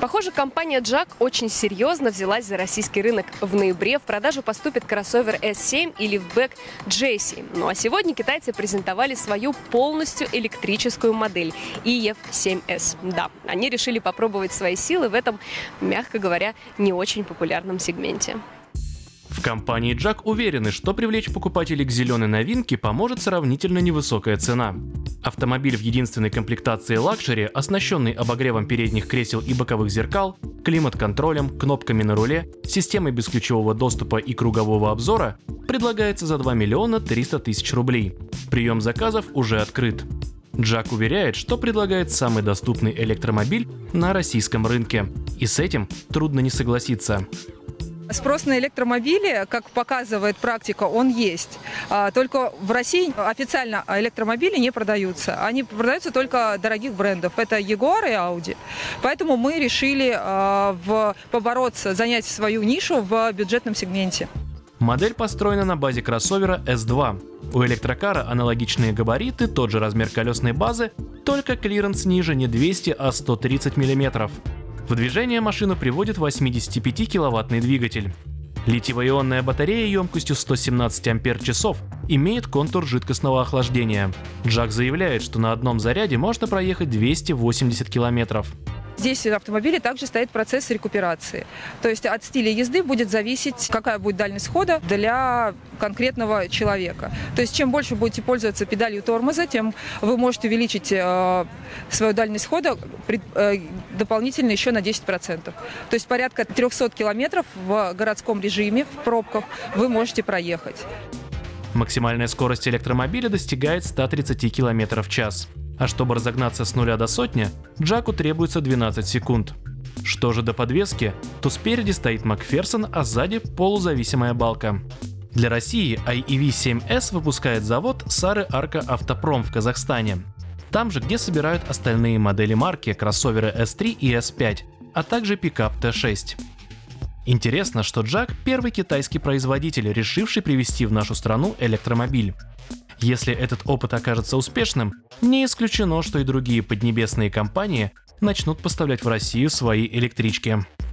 Похоже, компания JAC очень серьезно взялась за российский рынок. В ноябре в продажу поступит кроссовер S7 и лифтбэк J7. Ну а сегодня китайцы презентовали свою полностью электрическую модель EF7S. Да, они решили попробовать свои силы в этом, мягко говоря, не очень популярном сегменте. В компании JAC уверены, что привлечь покупателей к зеленой новинке поможет сравнительно невысокая цена. Автомобиль в единственной комплектации лакшери, оснащенный обогревом передних кресел и боковых зеркал, климат-контролем, кнопками на руле, системой бесключевого доступа и кругового обзора, предлагается за 2 миллиона 300 тысяч рублей. Прием заказов уже открыт. JAC уверяет, что предлагает самый доступный электромобиль на российском рынке. И с этим трудно не согласиться. Спрос на электромобили, как показывает практика, он есть. Только в России официально электромобили не продаются. Они продаются только дорогих брендов. Это Jaguar и Audi. Поэтому мы решили побороться, занять свою нишу в бюджетном сегменте. Модель построена на базе кроссовера S2. У электрокара аналогичные габариты, тот же размер колесной базы, только клиренс ниже не 200, а 130 мм. В движение машину приводит 85-киловаттный двигатель. Литиево-ионная батарея емкостью 117 Ах имеет контур жидкостного охлаждения. JAC заявляет, что на одном заряде можно проехать 280 километров. Здесь в автомобиле также стоит процесс рекуперации. То есть от стиля езды будет зависеть, какая будет дальность хода для конкретного человека. То есть чем больше будете пользоваться педалью тормоза, тем вы можете увеличить свою дальность хода дополнительно еще на 10%. То есть порядка 300 километров в городском режиме, в пробках вы можете проехать. Максимальная скорость электромобиля достигает 130 км в час. А чтобы разогнаться с 0 до сотни, JAC требуется 12 секунд. Что же до подвески, то спереди стоит Макферсон, а сзади полузависимая балка. Для России EV7S выпускает завод Сары Арка Автопром в Казахстане. Там же, где собирают остальные модели марки, кроссоверы S3 и S5, а также пикап T6. Интересно, что JAC – первый китайский производитель, решивший привезти в нашу страну электромобиль. Если этот опыт окажется успешным, не исключено, что и другие поднебесные компании начнут поставлять в Россию свои электрички.